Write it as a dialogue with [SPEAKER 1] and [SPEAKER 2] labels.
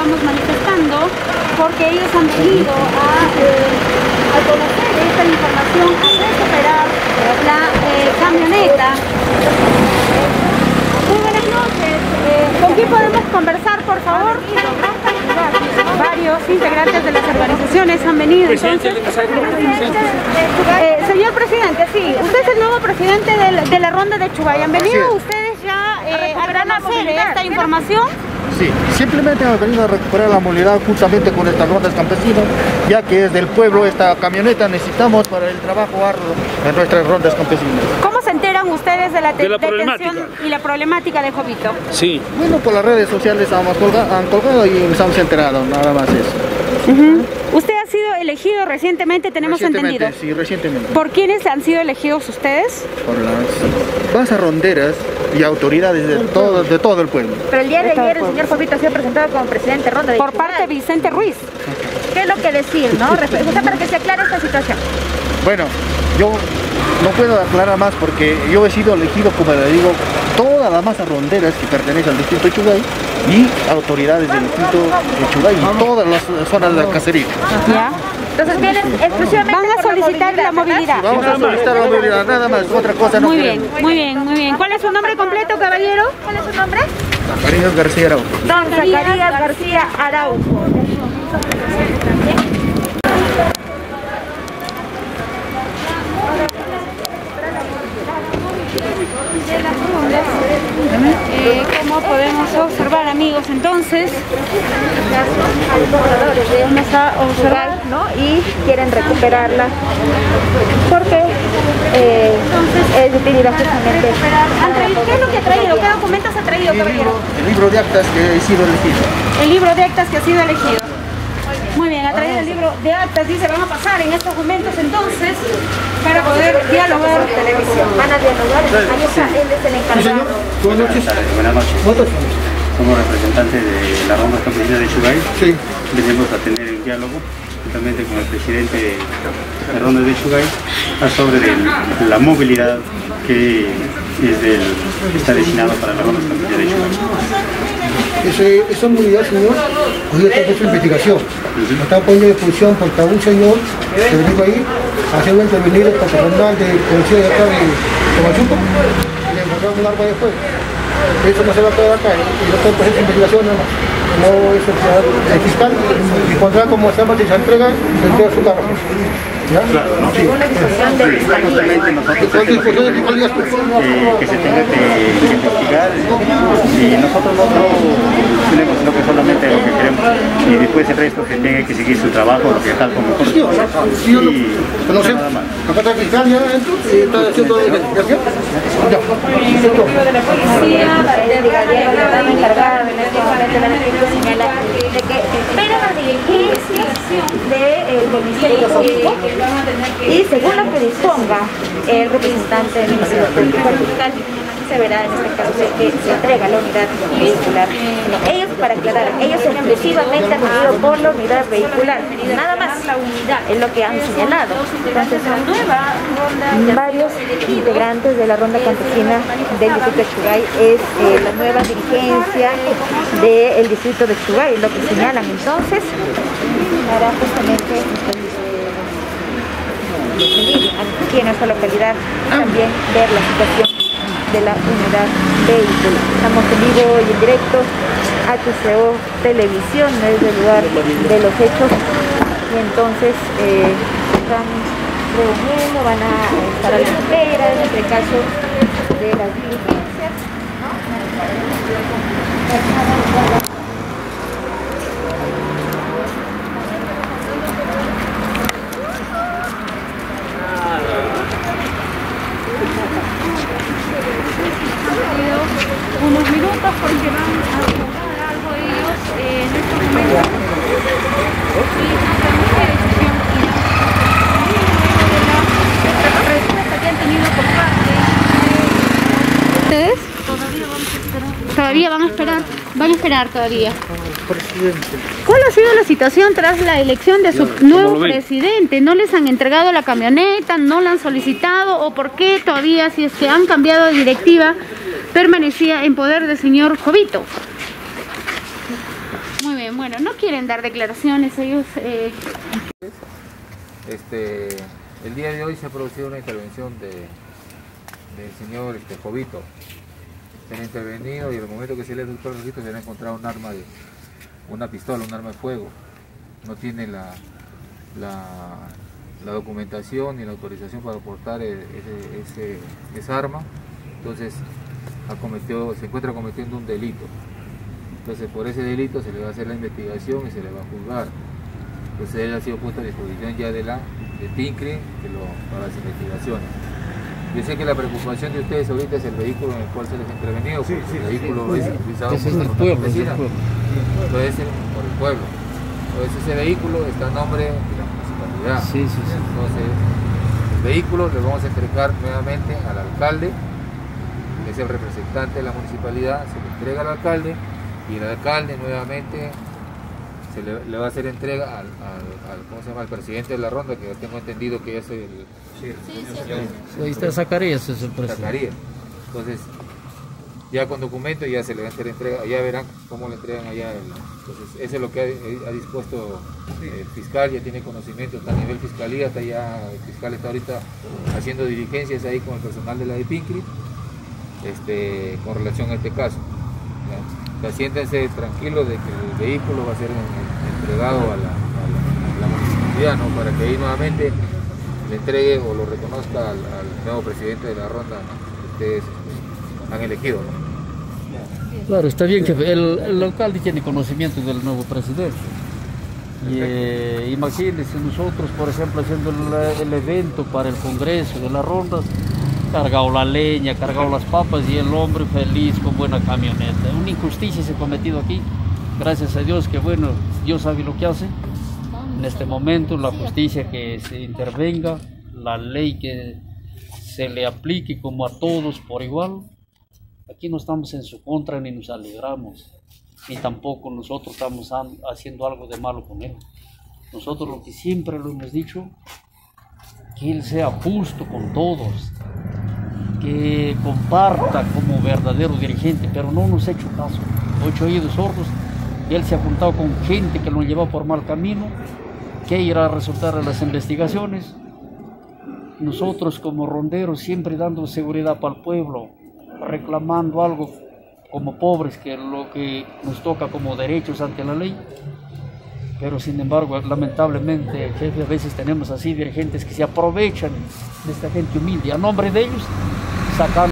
[SPEAKER 1] estamos manifestando porque ellos han venido a conocer esta información, a recuperar la camioneta. Muy buenas noches. ¿Con quién podemos conversar, por favor? Varios integrantes de las organizaciones han venido. Entonces, señor presidente, sí, usted es el nuevo presidente de la ronda de Chugay. ¿Han venido ustedes ya a conocer esta información?
[SPEAKER 2] Sí, simplemente hemos venido a recuperar la movilidad justamente con estas rondas campesinas, ya que es del pueblo esta camioneta necesitamos para el trabajo arduo en nuestras rondas campesinas.
[SPEAKER 1] ¿Cómo se enteran ustedes de la detención y la problemática de Jovito?
[SPEAKER 2] Sí. Bueno, por las redes sociales han colgado y nos hemos enterado, nada más eso.
[SPEAKER 1] ¿Usted ha sido elegido recientemente, tenemos entendido?
[SPEAKER 2] Sí, recientemente.
[SPEAKER 1] ¿Por quiénes han sido elegidos ustedes?
[SPEAKER 2] Por las basas ronderas y autoridades de todo el pueblo.
[SPEAKER 3] Pero el día de ayer el señor Jovito ha sido presentado como presidente ronda de
[SPEAKER 1] Por parte de Vicente Ruiz.
[SPEAKER 3] ¿Qué es lo que decir, no? Usted para que se aclare esta situación.
[SPEAKER 2] Bueno, yo no puedo aclarar más porque yo he sido elegido, como le digo, todas las masas ronderas que pertenecen al distrito de Chugay y autoridades del distrito de Chugay y todas las zonas de la cacería.
[SPEAKER 1] ¿Ya?
[SPEAKER 3] Entonces vienen exclusivamente
[SPEAKER 1] van a solicitar la movilidad.
[SPEAKER 2] Vamos a solicitar la movilidad, nada más, otra cosa no queremos.
[SPEAKER 1] Muy bien. ¿Cuál es su nombre completo, caballero?
[SPEAKER 3] ¿Cuál es su nombre?
[SPEAKER 2] Zacarías García Araujo.
[SPEAKER 3] Don Zacarías García Araujo.
[SPEAKER 1] Como podemos observar, amigos, entonces
[SPEAKER 3] vamos a observar, ¿no? Y quieren recuperarla porque es de utilidad justamente.
[SPEAKER 1] ¿Qué es lo que ha traído? ¿Qué documentos ha traído, caballero?
[SPEAKER 2] El libro de actas que ha sido elegido.
[SPEAKER 1] El libro de actas que ha sido elegido. Muy bien, ha traído el libro de actas, dice, van a pasar en estos momentos entonces para poder dialogar.
[SPEAKER 3] Televisión. Van a dialogar, ahí está, él es el encargado.
[SPEAKER 2] Buenas noches.
[SPEAKER 4] Buenas noches. Somos representantes de la ronda campesina de Chugay.
[SPEAKER 2] Sí.
[SPEAKER 4] Venimos a tener el diálogo justamente con el presidente de la ronda de Chugay sobre la movilidad que está destinada para la ronda campesina de Chugay.
[SPEAKER 5] Esa movilidad, señor, hoy está hecho investigación. Está poniendo en función porque a un señor que venía ahí a hacer intervenir el patronal de policía de acá de Machuco y le encontraron un arma de fuego. Eso no se va a quedar acá y no está en proceso de investigación nada más. No es el fiscal y pondrá como se llama si se entrega su carro. ¿Ya?
[SPEAKER 4] Claro, ¿no? Sí. Justamente nosotros que se tenga que investigar y nosotros no tenemos lo que solamente lo que queremos y después el resto que tenga que seguir su trabajo, lo que tal como
[SPEAKER 5] no sé, acá está el fiscal ya adentro y está haciendo investigación.
[SPEAKER 1] De la policía, la dama encargada de la
[SPEAKER 3] señala de que espera la diligencia del Ministerio Público y según lo que disponga el representante del Ministerio Público fiscal se verá en este caso que se entrega la unidad vehicular. Ellos, para aclarar, ellos exclusivamente han venido por la unidad vehicular, nada más, es lo que han señalado. Entonces son varios integrantes de la ronda campesina del distrito de Chugay, es la nueva dirigencia del distrito de Chugay, lo que señalan. Entonces, para justamente aquí en esta localidad también ver la situación de la unidad vehicular. Estamos en vivo y en directo, HCO Televisión, desde el lugar de los hechos, y entonces están reuniendo, van a estar a la espera en este caso de las diligencias, ¿no?
[SPEAKER 1] Unos minutos porque van a tomar algo ellos en estos momentos y la decisión de la respuesta que han tenido por parte de ustedes. Todavía van a esperar todavía. ¿Cuál ha sido la situación tras la elección de su nuevo presidente? ¿No les han entregado la camioneta? ¿No la han solicitado? ¿O por qué todavía, si es que han cambiado de directiva, permanecía en poder del señor Jovito? Muy bien, bueno, no quieren dar declaraciones ellos.
[SPEAKER 6] El día de hoy se ha producido una intervención del señor Jovito. Se han intervenido y en el momento que se le ha doctor Jovito se le ha encontrado un arma una pistola, un arma de fuego. No tiene la documentación ni la autorización para portar esa arma. Entonces se encuentra cometiendo un delito. Entonces por ese delito se le va a hacer la investigación y se le va a juzgar. Entonces él ha sido puesto a disposición ya de PINCRI para las investigaciones. Yo sé que la preocupación de ustedes ahorita es el vehículo en el cual se les ha intervenido, porque el vehículo es utilizado por la ronda campesina, entonces por el pueblo. Entonces ese vehículo está a nombre de la municipalidad. Entonces el vehículo lo vamos a entregar nuevamente al alcalde, que es el representante de la municipalidad, se le entrega al alcalde y el alcalde nuevamente le va a hacer entrega al presidente de la ronda, que yo tengo entendido que es el...
[SPEAKER 7] Ahí está Zacarías, es el presidente.
[SPEAKER 6] Zacarías. Entonces, ya con documento ya se le va a hacer entrega, ya verán cómo le entregan allá. Entonces, eso es lo que ha dispuesto el fiscal, ya tiene conocimiento, está a nivel fiscalía, el fiscal está ahorita haciendo diligencias ahí con el personal de la de PINCRI, con relación a este caso. O sea, siéntense tranquilos de que el vehículo va a ser entregado a la municipalidad, ¿no? Para que ahí nuevamente le entregue o lo reconozca al nuevo presidente de la ronda, ¿no? Que ustedes han elegido, ¿no?
[SPEAKER 7] Claro, está bien que el alcalde tiene conocimiento del nuevo presidente. Y imagínense nosotros, por ejemplo, haciendo el evento para el Congreso de la ronda, cargado la leña, cargado las papas y el hombre feliz con buena camioneta. Una injusticia se ha cometido aquí. Gracias a Dios que bueno, Dios sabe lo que hace. En este momento la justicia que se intervenga, la ley que se le aplique como a todos por igual. Aquí no estamos en su contra ni nos alegramos, ni tampoco nosotros estamos haciendo algo de malo con él. Nosotros lo que siempre lo hemos dicho, que él sea justo con todos, que comparta como verdadero dirigente, pero no nos ha hecho caso, 8 oídos sordos, y él se ha juntado con gente que lo lleva por mal camino, que irá a resultar en las investigaciones. Nosotros como ronderos siempre dando seguridad para el pueblo, reclamando algo como pobres, que es lo que nos toca como derechos ante la ley. Pero sin embargo, lamentablemente, jefe, a veces tenemos así dirigentes que se aprovechan de esta gente humilde, a nombre de ellos, sacando